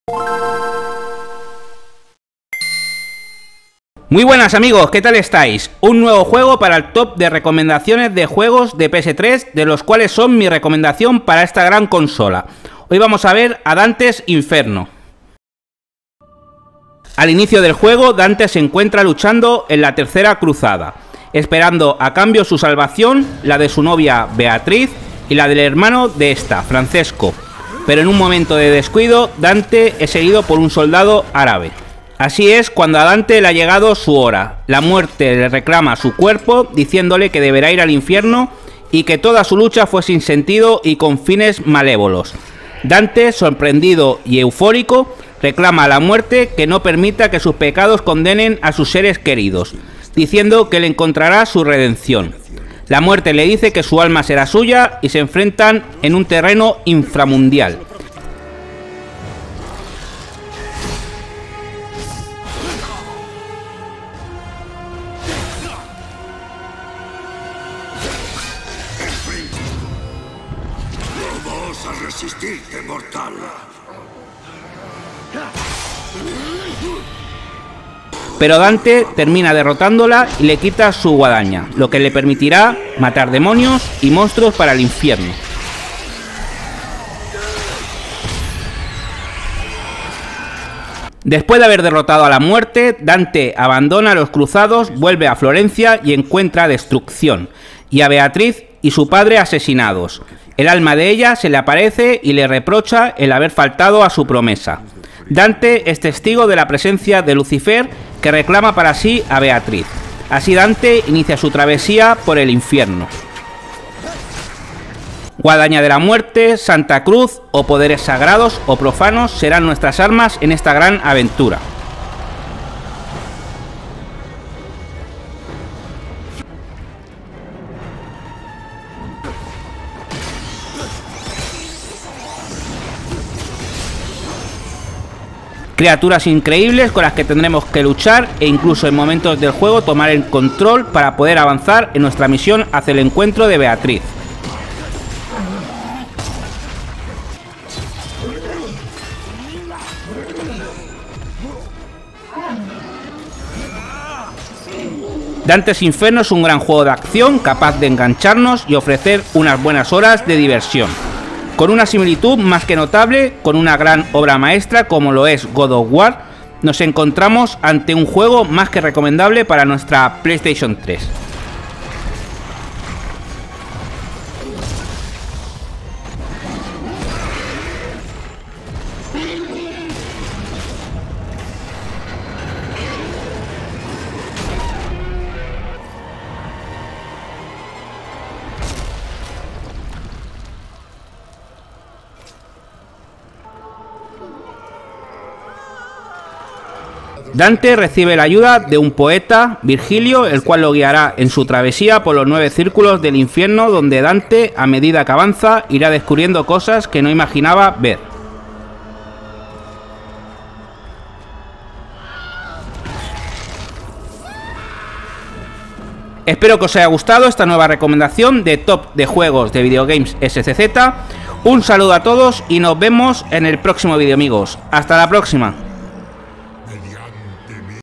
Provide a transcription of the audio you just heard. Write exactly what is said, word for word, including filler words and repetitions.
Muy buenas amigos, ¿qué tal estáis? Un nuevo juego para el top de recomendaciones de juegos de P S tres, de los cuales son mi recomendación para esta gran consola. Hoy vamos a ver a Dante's Inferno. Al inicio del juego, Dante se encuentra luchando en la Tercera Cruzada, esperando a cambio su salvación, la de su novia Beatriz y la del hermano de esta, Francesco. Pero en un momento de descuido, Dante es seguido por un soldado árabe. Así es cuando a Dante le ha llegado su hora. La muerte le reclama su cuerpo, diciéndole que deberá ir al infierno y que toda su lucha fue sin sentido y con fines malévolos. Dante, sorprendido y eufórico, reclama a la muerte que no permita que sus pecados condenen a sus seres queridos, diciendo que le encontrará su redención. La muerte le dice que su alma será suya y se enfrentan en un terreno inframundial. A resistirte, mortal. Pero Dante termina derrotándola y le quita su guadaña, lo que le permitirá matar demonios y monstruos para el infierno. Después de haber derrotado a la muerte, Dante abandona a los cruzados, vuelve a Florencia y encuentra destrucción, y a Beatriz y su padre asesinados. El alma de ella se le aparece y le reprocha el haber faltado a su promesa. Dante es testigo de la presencia de Lucifer, que reclama para sí a Beatriz. Así Dante inicia su travesía por el infierno. Guadaña de la muerte, Santa Cruz o poderes sagrados o profanos serán nuestras armas en esta gran aventura. Criaturas increíbles con las que tendremos que luchar e incluso en momentos del juego tomar el control para poder avanzar en nuestra misión hacia el encuentro de Beatriz. Dante's Inferno es un gran juego de acción capaz de engancharnos y ofrecer unas buenas horas de diversión, con una similitud más que notable con una gran obra maestra como lo es God of War. Nos encontramos ante un juego más que recomendable para nuestra PlayStation tres. Dante recibe la ayuda de un poeta, Virgilio, el cual lo guiará en su travesía por los nueve círculos del infierno, donde Dante, a medida que avanza, irá descubriendo cosas que no imaginaba ver. Espero que os haya gustado esta nueva recomendación de top de juegos de Videogames S C Z. Un saludo a todos y nos vemos en el próximo vídeo, amigos. Hasta la próxima.